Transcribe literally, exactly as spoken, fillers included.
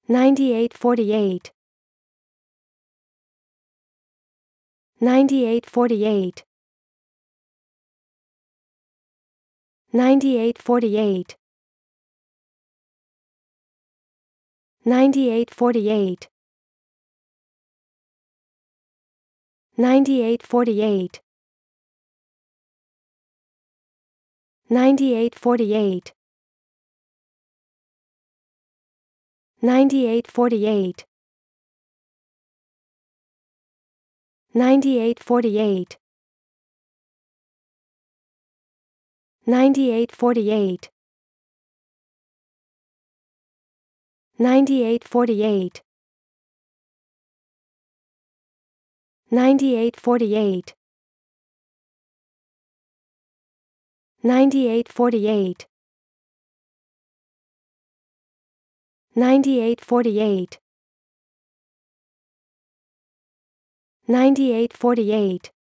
ninety-eight forty-eight, ninety-eight forty-eight, ninety-eight forty-eight, ninety-eight forty-eight, ninety-eight forty-eight, ninety-eight forty-eight, ninety-eight forty-eight, ninety-eight forty-eight, ninety-eight forty-eight, ninety-eight forty-eight, ninety-eight forty-eight, ninety-eight forty-eight, ninety-eight forty-eight, ninety-eight forty-eight,